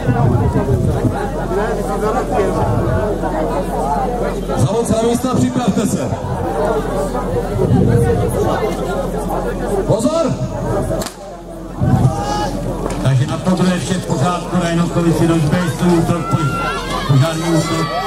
Zavod na místa, připravte se. Pozor! Takže na to bude vše v pořádku, Rajnokovi si do Žbejstů útok, pořádný útok.